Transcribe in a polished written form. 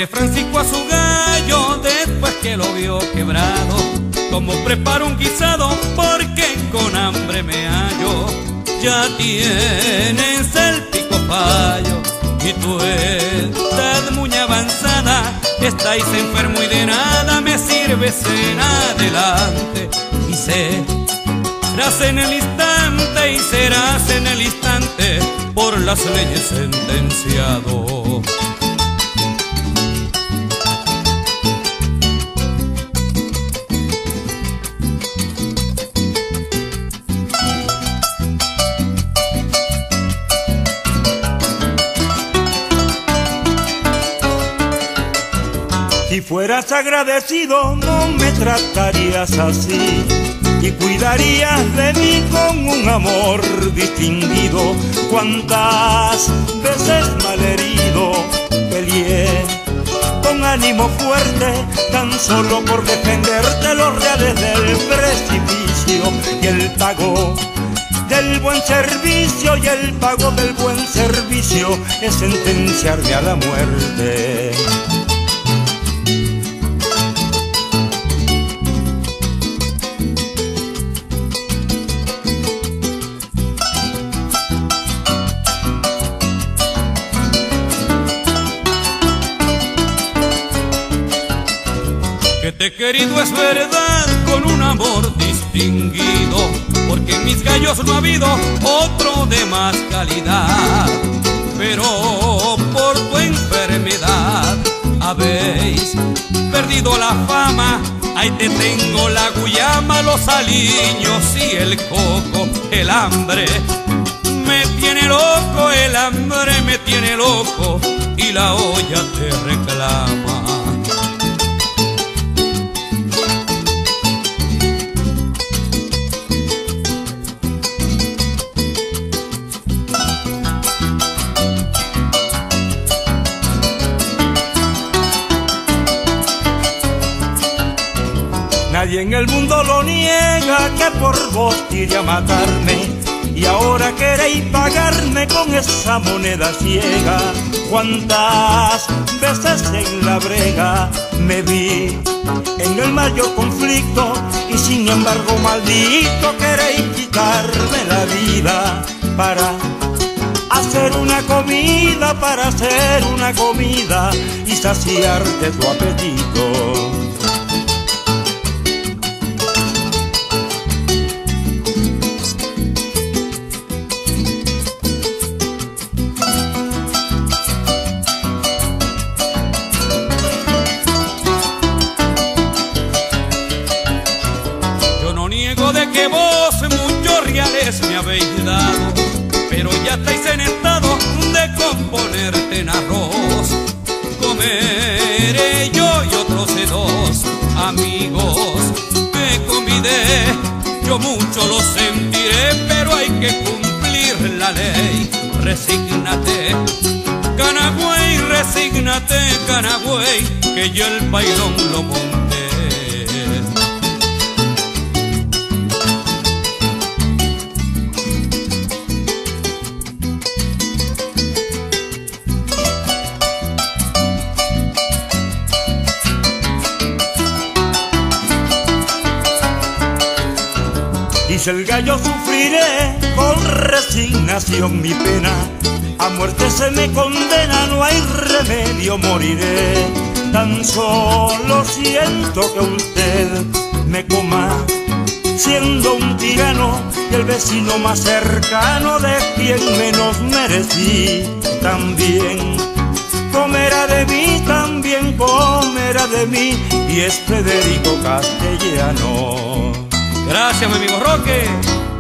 Dice Francisco a su gallo después que lo vio quebrado: como preparo un guisado porque con hambre me hallo. Ya tienes el pico fallo y tu edad muy avanzada, estáis enfermo y de nada me sirves en adelante. Y serás en el instante, y serás en el instante por las leyes sentenciado. Si fueras agradecido no me tratarías así y cuidarías de mí con un amor distinguido. Cuántas veces malherido peleé con ánimo fuerte tan solo por defenderte los reales del precipicio. Y el pago del buen servicio, y el pago del buen servicio es sentenciarme a la muerte. Que te he querido es verdad con un amor distinguido, porque en mis gallos no ha habido otro de más calidad. Pero por tu enfermedad habéis perdido la fama. Ahí te tengo la guyama, los aliños y el coco. El hambre me tiene loco, el hambre me tiene loco, y la olla te reclama. Nadie en el mundo lo niega que por vos tiré a matarme, y ahora queréis pagarme con esa moneda ciega. Cuántas veces en la brega me vi en el mayor conflicto, y sin embargo maldito queréis quitarme la vida para hacer una comida, para hacer una comida y saciarte tu apetito. De que vos muchos reales me habéis dado, pero ya estáis en estado de componerte en arroz. Comeré yo y otros dos amigos que convidé, yo mucho lo sentiré, pero hay que cumplir la ley. Resígnate, Canagüey, resígnate, Canagüey, que yo el bailón lo monté. Dice el gallo: sufriré con resignación mi pena, a muerte se me condena, no hay remedio, moriré. Tan solo siento que usted me coma, siendo un tirano y el vecino más cercano de quien menos merecí. También comerá de mí, también comerá de mí, y es Federico Castellano. Gracias, mi amigo Roque.